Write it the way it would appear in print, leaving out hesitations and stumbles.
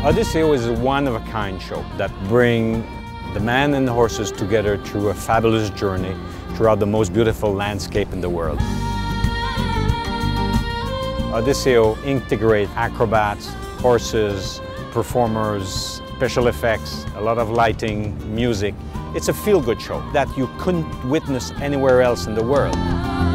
Odysseo is a one-of-a-kind show that brings the man and the horses together through a fabulous journey throughout the most beautiful landscape in the world. Odysseo integrates acrobats, horses, performers, special effects, a lot of lighting, music. It's a feel-good show that you couldn't witness anywhere else in the world.